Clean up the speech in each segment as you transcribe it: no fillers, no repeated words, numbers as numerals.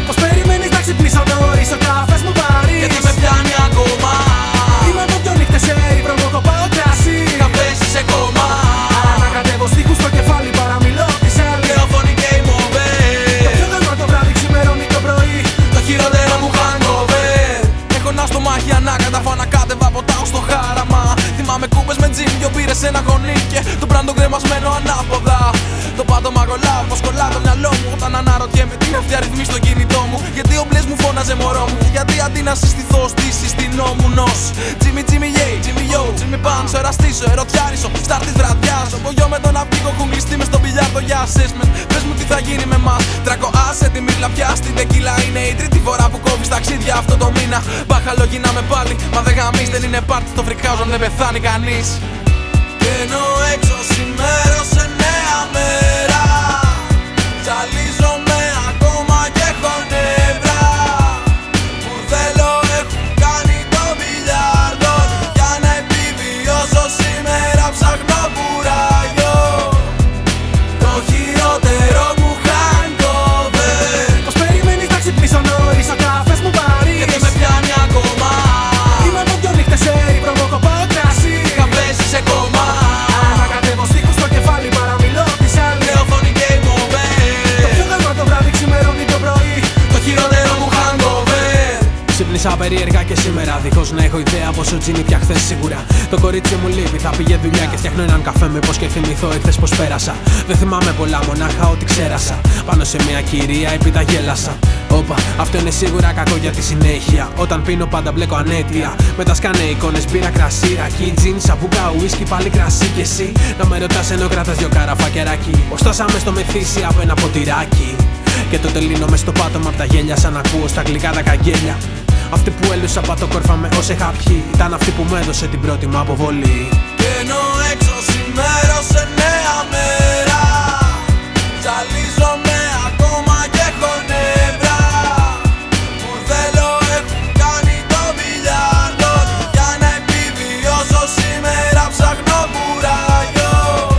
Πως περιμένεις να ξυπνήσω νωρίς, ο καφές μου βαρύς και δεν με πιάνει ακόμα. Είμαι από δυο νύχτες σε έρημο, κοπάω κρασί. Είχα πέσει σε κόμμα. Ανακατεύω στίχους στο κεφάλι, παραμιλώ της άλλης. Νεοφωνή game over. Το πιο γαλμά το βράδυ ξημερώνει το πρωί. Το χειρότερο μου hangover. Έχω να στο μάχη ανάκατα, φανακάτευα ποτάω στο χάραμα. Θυμάμαι κούπες με τζιν, δυο μπύρες σε ένα γονί και το μπράντο κρεμασμένο ανάποδα. Το πάτωμα κολλάω, πως κολλά το μυαλό μου. Όταν αναρωτιέμαι τι αυτή αριθμή στο κινητό μου. Γιατί ο μπλες μου φώναζε μωρό μου. Γιατί αντί να συστηθώ στη συστηνόμουνος. Τζίμι Τζίμι γέι, Τζίμι yo, Τζίμι πάνσο, εραστήσω, ερωτιάρισο. Στάρτη βραδιάζω, από γιο με τον αυγίκο έχουν κλειστεί μες στον μπιλιάρδο για assessment. Πες μου τι θα γίνει με μας. Τρακο άσε τη μύρλα πια στην τεκίλα. Είναι η τρίτη φορά που κόβεις ταξίδια αυτό το μήνα. Μπάχαλο γίναμε πάλι, μα δεν γαμείς, δεν είναι πάρτι στο freak house, δεν πεθάνει κανείς. Και ενώ έξω σημέρωσε νέα μέρα, ζαλίζομαι ακόμα και έχω νεύρα. Μπουρδέλο έχουν κάνει το μπιλιάρδο. Για να επιβιώσω σήμερα ψάχνω κουράγιο. Το χειρότερο μου hangover. Πως περιμένεις να ξυπνήσω νωρίς, ο καφές μου βαρύς και δεν με πιάνει ακόμα. Είμαι από δυο νύχτες σε έρημο, κοπάω κρασί. Είχα πέσει σε κόμμα. Ανακατεύω στίχους στο κεφάλι, παραμιλώ της άλλης. Νεοφωνή game over. Το πιο γαλμά το βράδυ ξημερώνει το πρωί. Το χειρότερο μου hangover. Ξύπνησα περίεργα και σήμερα, δίχως να έχω ιδέα πως ο Τζίνι πια χθες σίγουρα. Το κορίτσι μου λείπει, θα πήγε δουλειά και φτιάχνω έναν καφέ. Μήπως και θυμηθώ εχθές πως πέρασα. Δεν θυμάμαι πολλά, μονάχα ότι ξέρασα. Πάνω σε μια κυρία επί τα γέλασα. Όπα, αυτό είναι σίγουρα κακό για τη συνέχεια. Όταν πίνω πάντα μπλέκω ανέτεια. Μετά σκάνε εικόνες, μπύρα, κρασί, ρακί, τζιν, σαμπούκα, ουίσκι, πάλι κρασί κι εσύ. Να με ρωτάς ενώ κρατάς δυο κάραφα κεράκι. Πως στάσαμε στο μεθύσι από ένα ποτηράκι. Και το τελείνω μες στο πάτωμα απ' τα γέλια, σαν να ακούω στα αγγλικά τα καγγέλια. Αυτή που έλουσα πατοκόρφα με όσε είχα πιει, ήταν αυτή που μου έδωσε την πρώτη μου αποβολή. Και ενώ έξω σημέρωσε νέα μέρα, ζαλίζομαι ακόμα και έχω νεύρα. Μπουρδέλο έχουν κάνει το μπιλιάρδο. Για να επιβιώσω σήμερα ψάχνω κουράγιο.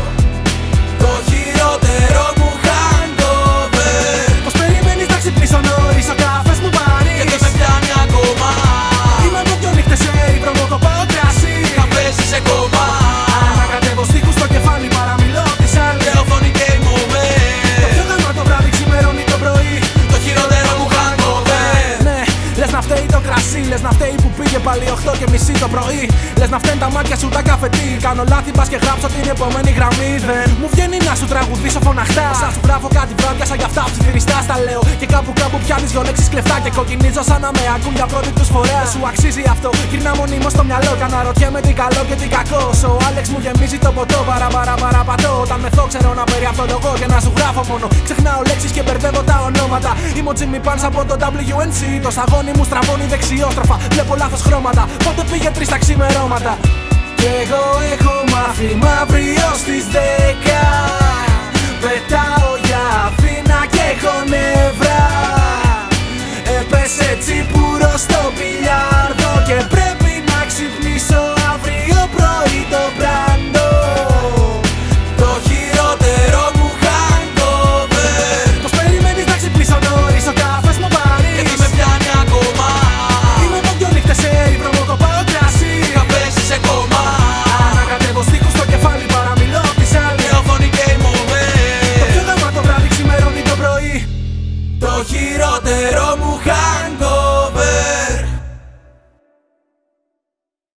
Το χειρότερο μου hangover. Πως περιμένεις να ξυπνήσω νωρίς, ο καφές μου βαρύς Και δεν με πιάνει ακόμα. Είμαι από δυο νύχτες σε έρημο, κοπάω κρασί. Είχα πέσει σε κόμμα. Ανακατεύω στίχους στο κεφάλι, παραμιλώ της άλλης. Νεοφωνή game over. Το πιο γαλμά το βράδυ ξημερώνει το πρωί. Το χειρότερο μου hangover. Ναι, λες να φταίει το κρασί, λες να φταίει που πήγε πάλι 8:30 το πρωί. Λες να φταίνουν τα μάτια σου τα καφετή. Κάνω λάθη, πας και γράψω την επόμενη γραμμή. Δεν μου βγαίνει να σου τραγουδήσω φωναχτά. Σαν σου γράφω κάτι βράδια, σαν γι' αυτά ψιθυριστά στα λέω. Και κάπου πιάνεις δυο λέξεις κλεφτά. Και κοκκινίζω σαν να με ακούν για πρώτη τους φορέα. Σου αξίζει αυτό, γυρνά μονίμως στο μυαλό. Κι αναρωτιέμαι τι καλό και τι κακό. Ο Άλεξ μου γεμίζει το ποτό, παραπατώ. Όταν μεθώ ξέρω να περιαυτολογώ και να σου γράφω μόνο. Ξεχνάω λέξεις και μπερδεύω τα ονόματα. Είμαι ο Jimmy Pants από το WNC. Το σαγόνι μου στραβώνει δεξιόστροφα. Βλέπω λάθος χρώματα. Πότε πήγε 3 τα ξημερώματα. Κι εγώ έχω μάθει μαύριο στις 10. Πετάω για Αθήνα και έχω νεύρα. Έπεσε τσίπουρο στο μπιλιάρδο και πρέπει να ξυπνήσω αύριο πρωί το μπράντο. Το χειρότερο μου hangover. Πως περιμένεις να ξυπνήσω νωρίς, ο καφές μου βαρύς Και δεν με πιάνει ακόμα. Είμαι από δυο νύχτες σε έρημο, κοπάω κρασί. Είχα πέσει σε κόμμα. Ανακατεύω στίχους στο κεφάλι, παραμιλώ της άλλης. Νεοφωνή game over. Το πιο γαμάτο βράδυ ξημερώνει το πρωί. Το χειρότερο μου hangover.